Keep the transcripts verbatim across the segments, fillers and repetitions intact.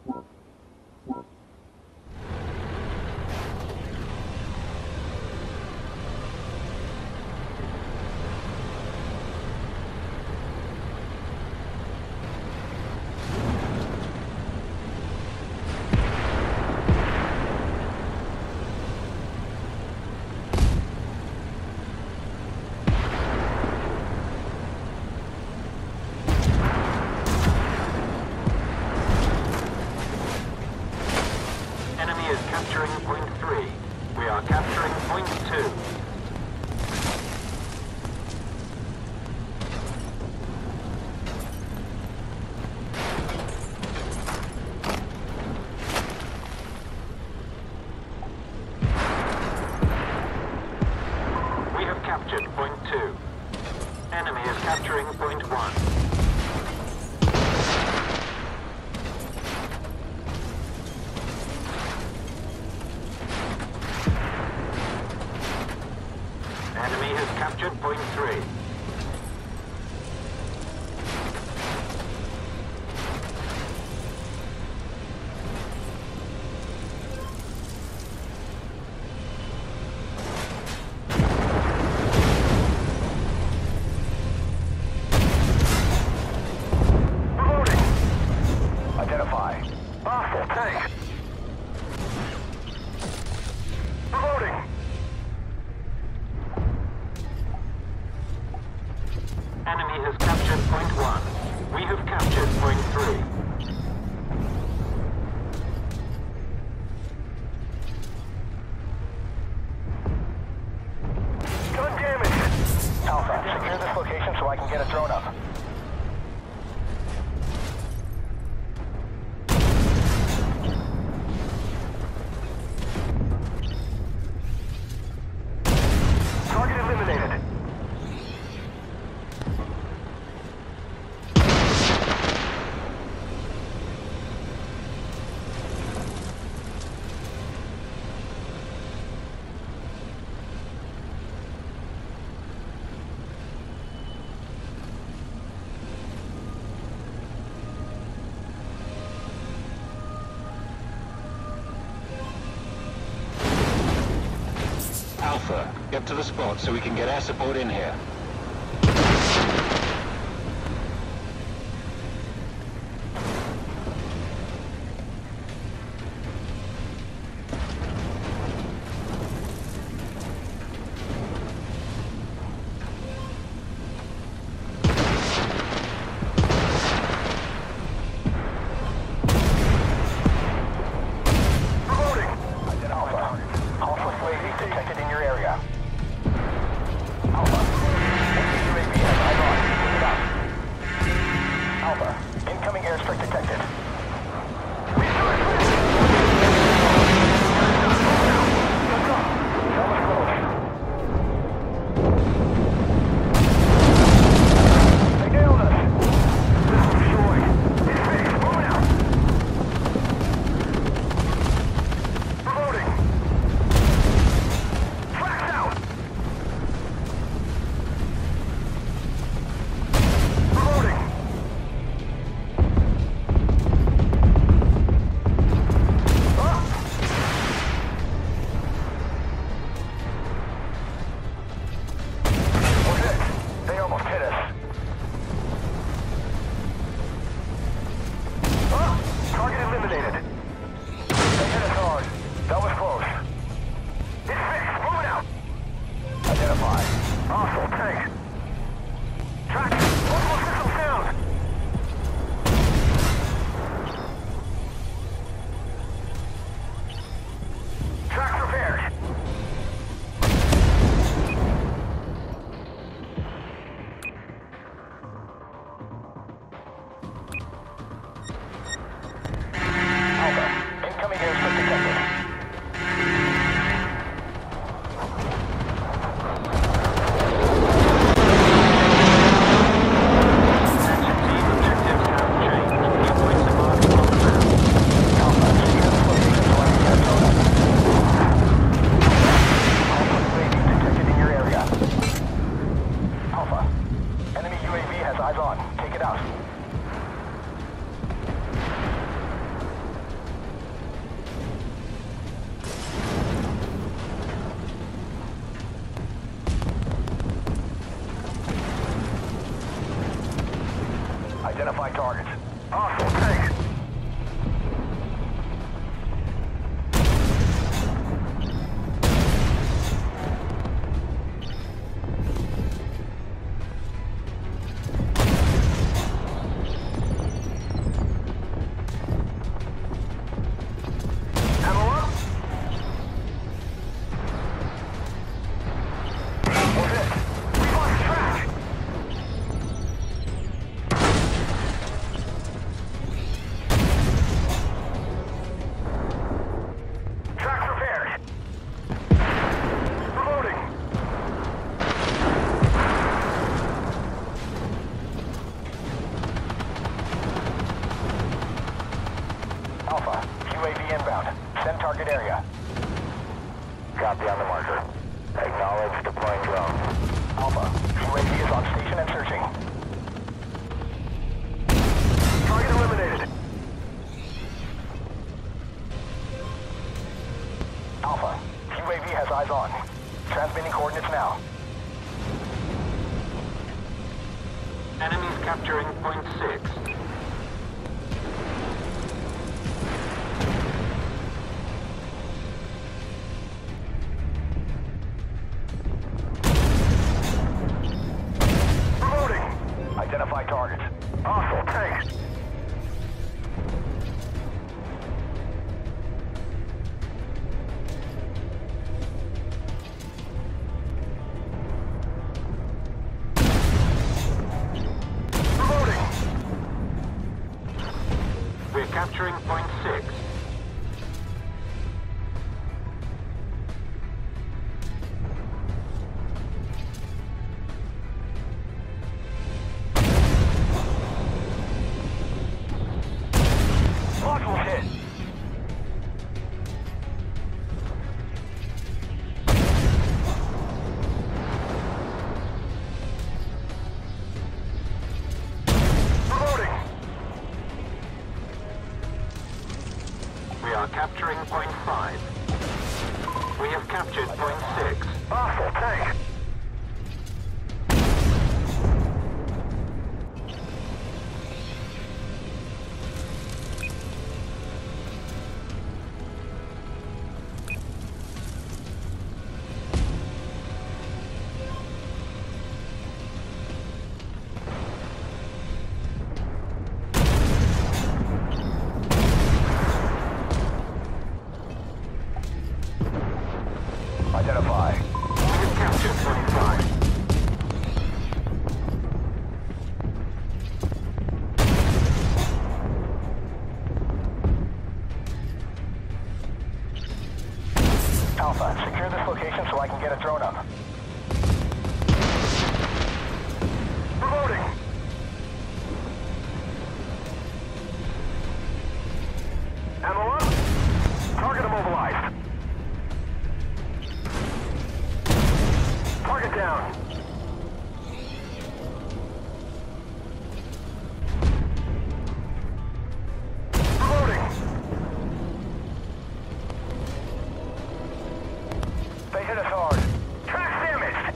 Capturing point three. We are capturing point two. We have captured point two. Enemy is capturing point one. Enemy has captured point three. Reloading. Identify. Hostile tank. Reloading. Enemy has captured point one. We have captured point three. Gun damage! Alpha, secure this location so I can get a drone up. Target eliminated. Alpha, get to the spot so we can get air support in here. Alpha. Alpha U A V detected in your area. Alpha. Identify targets. Hostile tank. Alpha, U A V inbound. Send target area. Copy on the marker. Acknowledge deploying drone. Alpha, U A V is on station and searching. Target eliminated. Alpha, U A V has eyes on. Transmitting coordinates now. Enemies capturing point six. Identify targets. Hostile tank. Reloading. We're capturing point six. Module hit. Reloading. We are capturing point five. We have captured point six. Hostile tank. Identify. We've captured point five. Alpha, secure this location so I can get a drone up. Reloading. Ammo up. Target immobilized. Target down. Reloading. They hit us hard. Track damaged.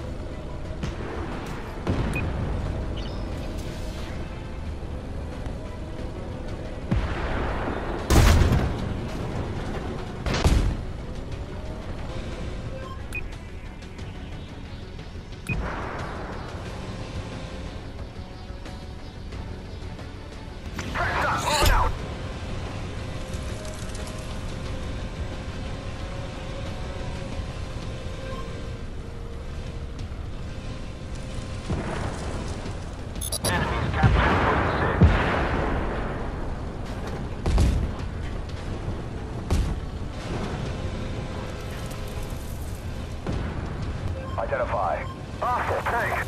Track's up. Moving out. Enemies captured point six. Identify. Hostile tank.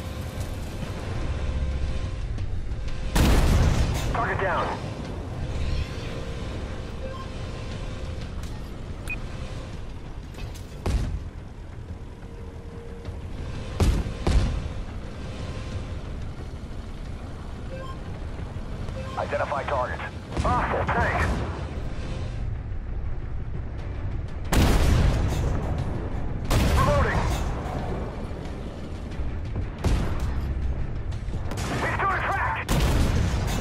Target down. Identify targets. Hostile tank. Reloading. He's doing track.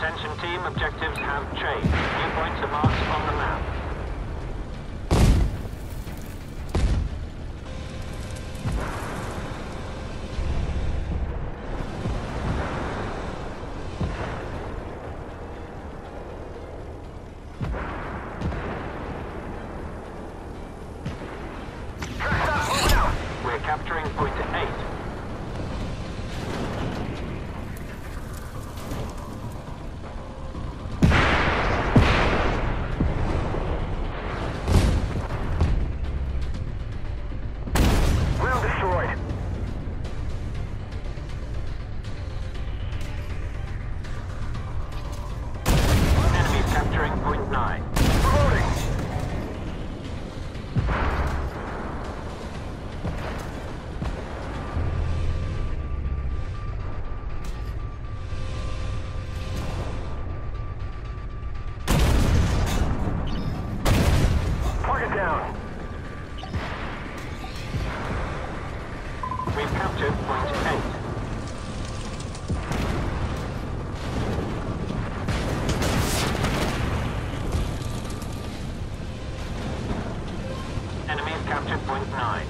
Attention team, objectives have changed. New points are marked on the map. We're capturing point eight. We've captured point eight. Enemies captured point nine.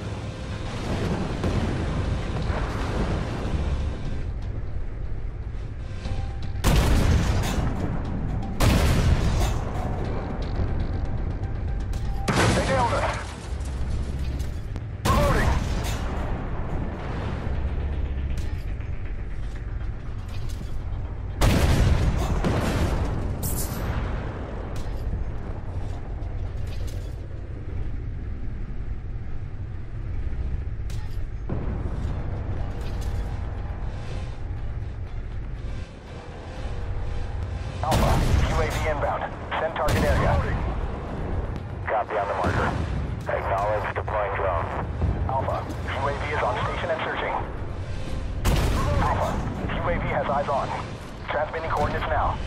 They nailed us. Alpha, U A V inbound. Send target area. Copy on the marker. Acknowledge deploying drone. Alpha, U A V is on station and searching. Alpha, U A V has eyes on. Transmitting coordinates now.